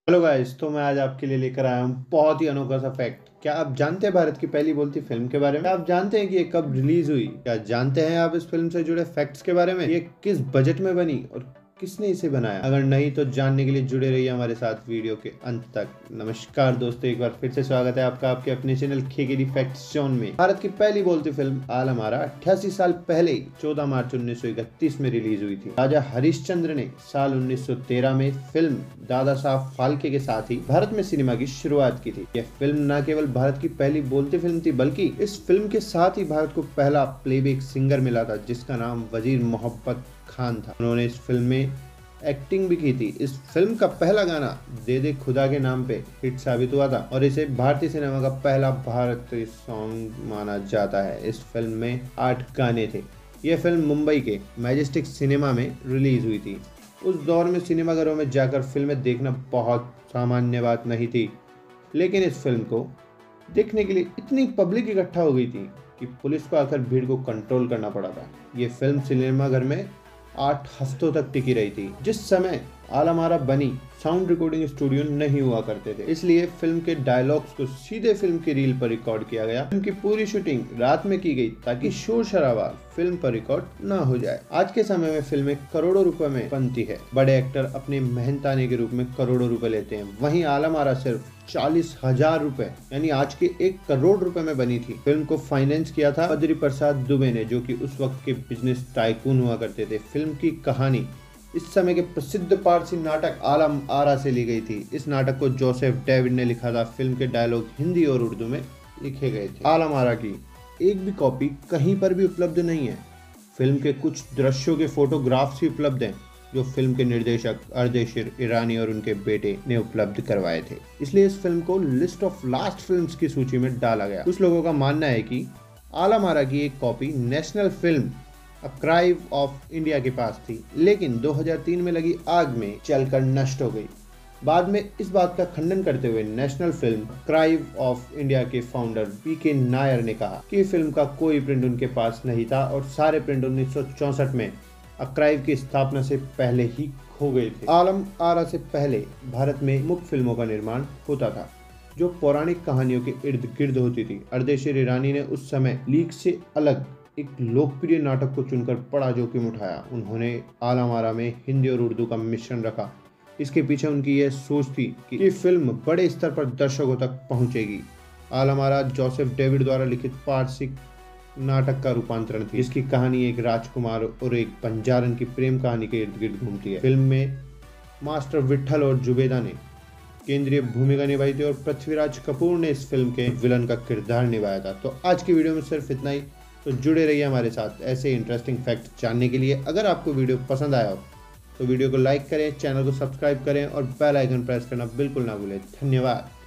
Hello guys, तो मैं आज आपके लिए लेकर आया हूँ बहुत ही अनोखा सा फैक्ट। क्या आप जानते हैं भारत की पहली बोलती फिल्म के बारे में? क्या आप जानते हैं कि ये कब रिलीज हुई? क्या जानते हैं आप इस फिल्म से जुड़े फैक्ट्स के बारे में? ये किस बजट में बनी और किसने इसे बनाया? अगर नहीं तो जानने के लिए जुड़े रहिए हमारे साथ वीडियो के अंत तक। नमस्कार दोस्तों, एक बार फिर से स्वागत है आपका आपके अपने चैनल खेकेडी फैक्ट्स जोन में। भारत की पहली बोलती फिल्म आलम आरा 88 साल पहले 14 मार्च 1931 में रिलीज हुई थी। राजा हरिश्चंद्र ने साल 1913 में फिल्म दादा साहब फाल्के के साथ ही भारत में सिनेमा की शुरुआत की थी। यह फिल्म न केवल भारत की पहली बोलती फिल्म थी, बल्कि इस फिल्म के साथ ही भारत को पहला प्लेबैक सिंगर मिला था, जिसका नाम वजीर मोहब्बत खान था। उन्होंने इस फिल्म में एक्टिंग भी की थी। इस फिल्म का पहला गाना दे दे खुदा के नाम पे हिट साबित हुआ था और इसे भारतीय सिनेमा का पहला भारतीय सॉन्ग माना जाता है। इस फिल्म में 8 गाने थे। यह फिल्म मुंबई के मैजेस्टिक सिनेमा में रिलीज हुई थी। उस दौर में सिनेमाघरों में जाकर फिल्में देखना बहुत सामान्य बात नहीं थी, लेकिन इस फिल्म को देखने के लिए इतनी पब्लिक इकट्ठा हो गई थी कि पुलिस को आकर भीड़ को कंट्रोल करना पड़ा था। ये फिल्म सिनेमाघर में 8 हफ्तों तक टिकी रही थी। जिस समय आलम आरा बनी, साउंड रिकॉर्डिंग स्टूडियो नहीं हुआ करते थे, इसलिए फिल्म के डायलॉग्स को सीधे फिल्म की रील पर रिकॉर्ड किया गया। फिल्म की पूरी शूटिंग रात में की गई ताकि शोर शराबा फिल्म पर रिकॉर्ड न हो जाए। आज के समय में फिल्में करोड़ों रुपए में बनती है। बड़े एक्टर अपने मेहनताने के रूप में करोड़ों रुपए लेते हैं, वहीं आलम आरा सिर्फ 40,000 रुपए यानी आज के 1 करोड़ रुपए में बनी थी। फिल्म को फाइनेंस किया था बद्री प्रसाद दुबे ने, जो कि उस वक्त के बिजनेस टाइकून हुआ करते थे। फिल्म की कहानी इस समय के प्रसिद्ध पारसी नाटक आलम आरा से ली गई थी। इस नाटक को जोसेफ डेविड ने लिखा था। फिल्म के डायलॉग हिंदी और उर्दू में लिखे गए थे। आलम आरा की एक भी कॉपी कहीं पर भी उपलब्ध नहीं है। फिल्म के कुछ दृश्यों के फोटोग्राफ्स ही उपलब्ध हैं, जो फिल्म के निर्देशक अर्देशीर ईरानी और उनके बेटे ने उपलब्ध करवाए थे। इसलिए इस फिल्म को लिस्ट ऑफ लास्ट फिल्म्स की सूची में डाला गया। कुछ लोगों का मानना है कि आलम आरा की एक कॉपी नेशनल फिल्म अ क्राइव ऑफ इंडिया के पास थी, लेकिन 2003 में लगी आग में जलकर नष्ट हो गई। बाद में इस बात का खंडन करते हुए नेशनल फिल्म क्राइव ऑफ इंडिया के फाउंडर पीके नायर ने कहा कि फिल्म का कोई प्रिंट उनके पास नहीं था और सारे प्रिंट 1964 में अक्राइव की स्थापना से पहले ही खो गए थे। आलम आरा से पहले भारत में मुख्य फिल्मों का निर्माण होता था, जो पौराणिक कहानियों के इर्द गिर्द होती थी। अर्देशीर ईरानी ने उस समय लीक से अलग एक लोकप्रिय नाटक को चुनकर बड़ा जोखिम उठाया। उन्होंने आलम आरा में हिंदी और उर्दू का मिश्रण रखा। इसके पीछे उनकी यह सोच थी कि फिल्म बड़े स्तर पर दर्शकों तक पहुंचेगी। आलम आरा जोसेफ डेविड द्वारा लिखित पारसी नाटक का रूपांतरण थी, जिसकी कहानी एक राजकुमार और एक बंजारन की प्रेम कहानी के इर्द गिर्द घूमती है। फिल्म में मास्टर विट्ठल और जुबेदा ने केंद्रीय भूमिका निभाई थी और पृथ्वीराज कपूर ने इस फिल्म के विलन का किरदार निभाया था। तो आज की वीडियो में सिर्फ इतना ही। तो जुड़े रहिए हमारे साथ ऐसे इंटरेस्टिंग फैक्ट जानने के लिए। अगर आपको वीडियो पसंद आया हो तो वीडियो को लाइक करें, चैनल को सब्सक्राइब करें और बेल आइकन प्रेस करना बिल्कुल ना भूलें। धन्यवाद।